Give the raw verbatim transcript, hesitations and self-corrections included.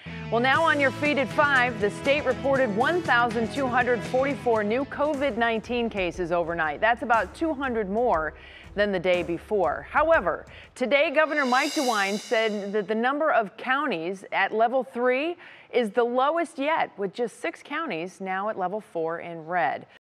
Well, now on your feed at five, the state reported one thousand two hundred forty-four new COVID nineteen cases overnight. That's about two hundred more than the day before. However, today Governor Mike DeWine said that the number of counties at level three is the lowest yet, with just six counties now at level four in red.